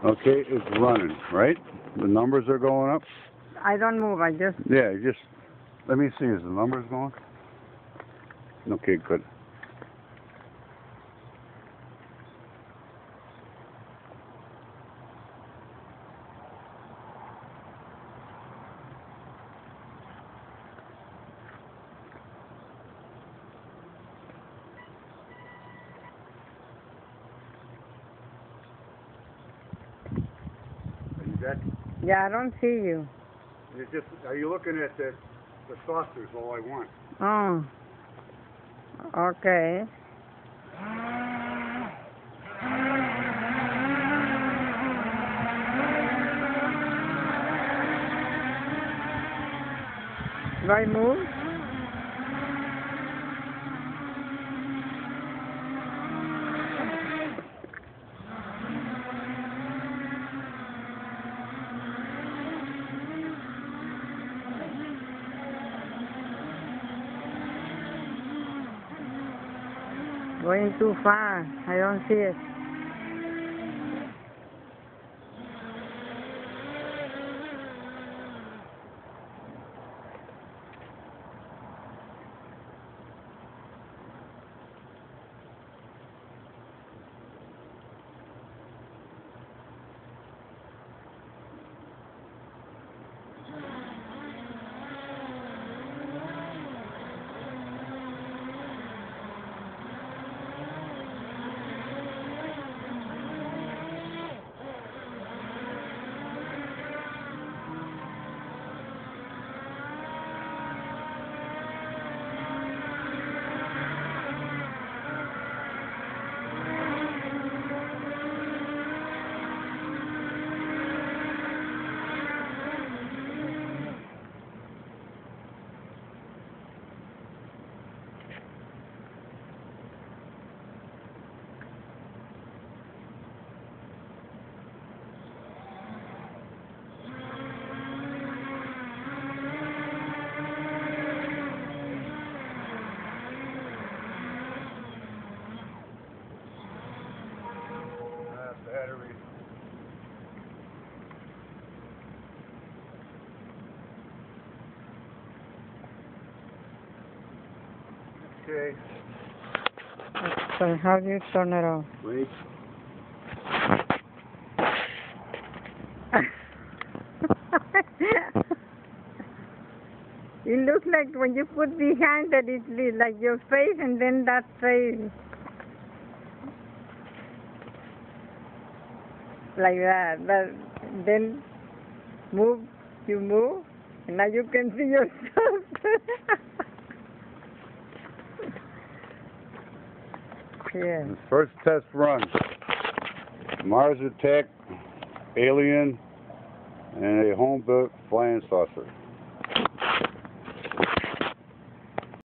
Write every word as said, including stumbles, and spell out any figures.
Okay, it's running, right? The numbers are going up? I don't move, I just... Yeah, just... Let me see, is the numbers going? Okay, good. That, yeah, I don't see you. it's just, are you looking at the, the saucers, all I want? Oh. Okay. Do I move? Going too far. I don't see it. Battery. Okay. So how do you turn it off? Wait. It looks like when you put behind that, it's like your face and then that face. Like that. But then move, you move, and now you can see yourself. Yeah. First test run. Mars Attack, Alien, and a home-built flying saucer.